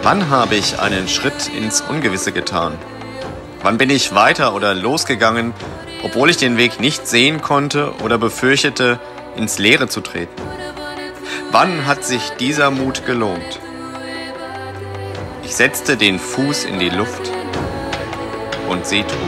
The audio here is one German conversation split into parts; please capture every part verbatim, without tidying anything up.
Wann habe ich einen Schritt ins Ungewisse getan? Wann bin ich weiter oder losgegangen, obwohl ich den Weg nicht sehen konnte oder befürchtete, ins Leere zu treten? Wann hat sich dieser Mut gelohnt? Ich setzte den Fuß in die Luft und sie trug.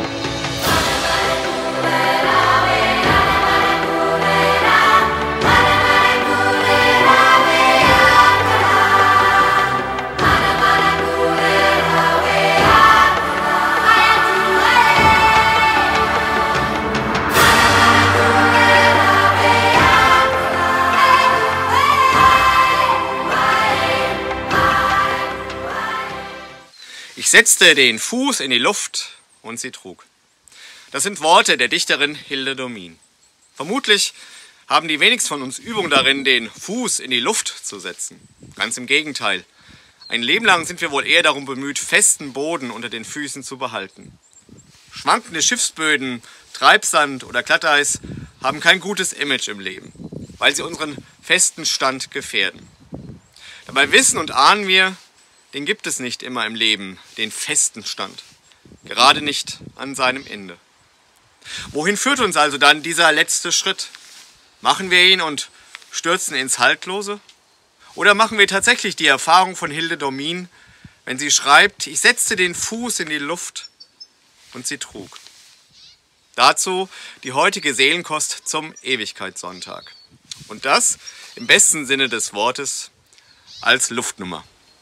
Ich setzte den Fuß in die Luft und sie trug. Das sind Worte der Dichterin Hilde Domin. Vermutlich haben die wenigsten von uns Übung darin, den Fuß in die Luft zu setzen. Ganz im Gegenteil. Ein Leben lang sind wir wohl eher darum bemüht, festen Boden unter den Füßen zu behalten. Schwankende Schiffsböden, Treibsand oder Glatteis haben kein gutes Image im Leben, weil sie unseren festen Stand gefährden. Dabei wissen und ahnen wir, den gibt es nicht immer im Leben, den festen Stand. Gerade nicht an seinem Ende. Wohin führt uns also dann dieser letzte Schritt? Machen wir ihn und stürzen ins Haltlose? Oder machen wir tatsächlich die Erfahrung von Hilde Domin, wenn sie schreibt, ich setzte den Fuß in die Luft und sie trug. Dazu die heutige Seelenkost zum Ewigkeitssonntag. Und das im besten Sinne des Wortes als Luftnummer.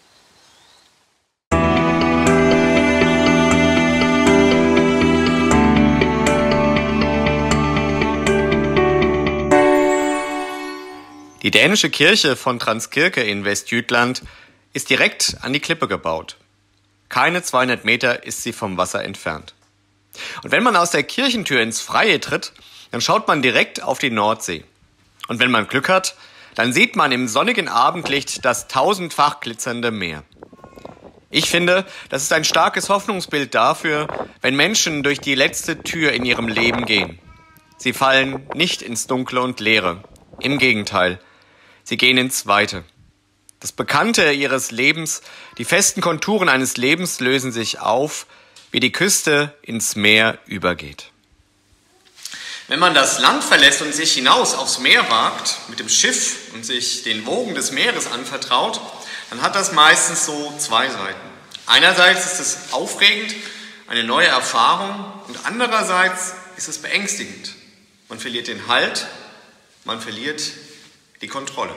Die dänische Kirche von Transkirke in Westjütland ist direkt an die Klippe gebaut. Keine zweihundert Meter ist sie vom Wasser entfernt. Und wenn man aus der Kirchentür ins Freie tritt, dann schaut man direkt auf die Nordsee. Und wenn man Glück hat, dann sieht man im sonnigen Abendlicht das tausendfach glitzernde Meer. Ich finde, das ist ein starkes Hoffnungsbild dafür, wenn Menschen durch die letzte Tür in ihrem Leben gehen. Sie fallen nicht ins Dunkle und Leere. Im Gegenteil. Sie gehen ins Weite. Das Bekannte ihres Lebens, die festen Konturen eines Lebens lösen sich auf, wie die Küste ins Meer übergeht. Wenn man das Land verlässt und sich hinaus aufs Meer wagt, mit dem Schiff und sich den Wogen des Meeres anvertraut, dann hat das meistens so zwei Seiten. Einerseits ist es aufregend, eine neue Erfahrung, und andererseits ist es beängstigend. Man verliert den Halt, man verliert die Kontrolle.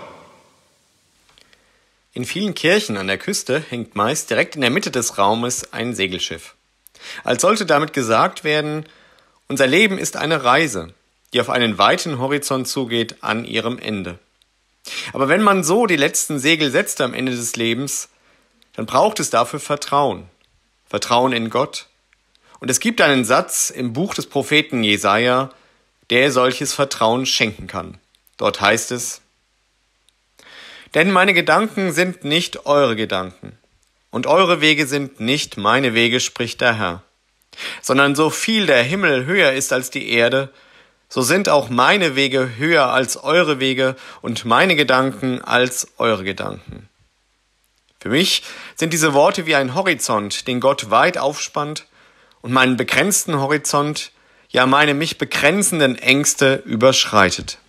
In vielen Kirchen an der Küste hängt meist direkt in der Mitte des Raumes ein Segelschiff. Als sollte damit gesagt werden, unser Leben ist eine Reise, die auf einen weiten Horizont zugeht an ihrem Ende. Aber wenn man so die letzten Segel setzt am Ende des Lebens, dann braucht es dafür Vertrauen. Vertrauen in Gott. Und es gibt einen Satz im Buch des Propheten Jesaja, der solches Vertrauen schenken kann. Dort heißt es: Denn meine Gedanken sind nicht eure Gedanken, und eure Wege sind nicht meine Wege, spricht der Herr. Sondern so viel der Himmel höher ist als die Erde, so sind auch meine Wege höher als eure Wege und meine Gedanken als eure Gedanken. Für mich sind diese Worte wie ein Horizont, den Gott weit aufspannt und meinen begrenzten Horizont, ja meine mich begrenzenden Ängste überschreitet.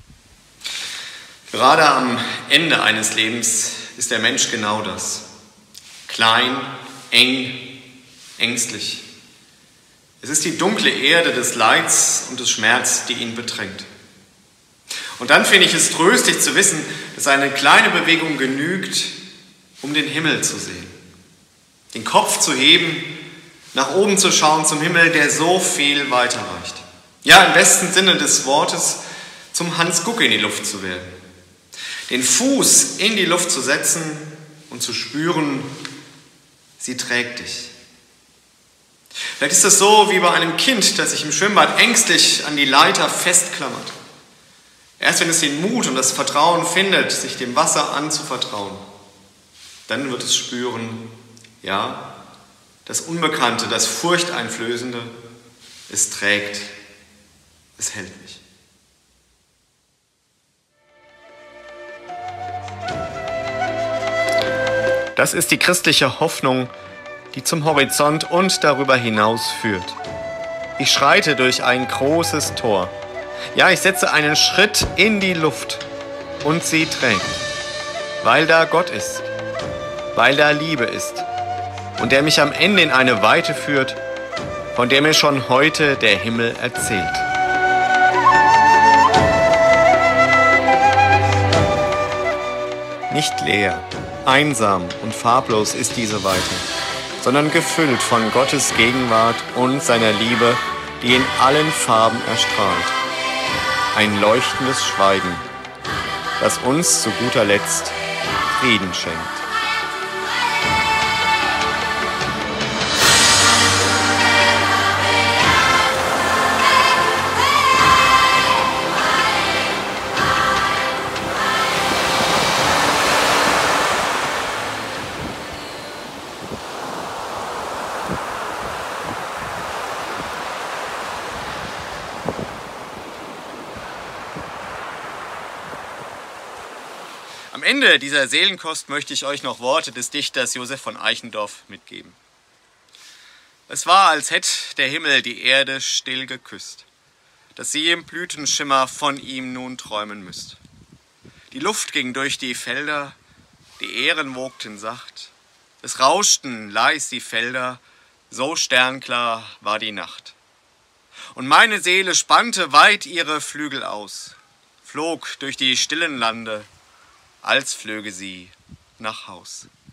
Gerade am Ende eines Lebens ist der Mensch genau das. Klein, eng, ängstlich. Es ist die dunkle Erde des Leids und des Schmerzes, die ihn bedrängt. Und dann finde ich es tröstlich zu wissen, dass eine kleine Bewegung genügt, um den Himmel zu sehen. Den Kopf zu heben, nach oben zu schauen zum Himmel, der so viel weiter reicht. Ja, im besten Sinne des Wortes, zum Hans Guck in die Luft zu werden. Den Fuß in die Luft zu setzen und zu spüren, sie trägt dich. Vielleicht ist es so wie bei einem Kind, das sich im Schwimmbad ängstlich an die Leiter festklammert. Erst wenn es den Mut und das Vertrauen findet, sich dem Wasser anzuvertrauen, dann wird es spüren, ja, das Unbekannte, das Furchteinflößende, es trägt, es hält mich. Das ist die christliche Hoffnung, die zum Horizont und darüber hinaus führt. Ich schreite durch ein großes Tor. Ja, ich setze einen Schritt in die Luft und sie trägt, weil da Gott ist, weil da Liebe ist und der mich am Ende in eine Weite führt, von der mir schon heute der Himmel erzählt. Nicht leer, einsam und farblos ist diese Weite, sondern gefüllt von Gottes Gegenwart und seiner Liebe, die in allen Farben erstrahlt. Ein leuchtendes Schweigen, das uns zu guter Letzt Frieden schenkt. Am Ende dieser Seelenkost möchte ich euch noch Worte des Dichters Josef von Eichendorff mitgeben. Es war, als hätte der Himmel die Erde still geküsst, dass sie im Blütenschimmer von ihm nun träumen müsst. Die Luft ging durch die Felder, die Ähren wogten sacht, es rauschten leis die Felder, so sternklar war die Nacht. Und meine Seele spannte weit ihre Flügel aus, flog durch die stillen Lande, als flöge sie nach Haus.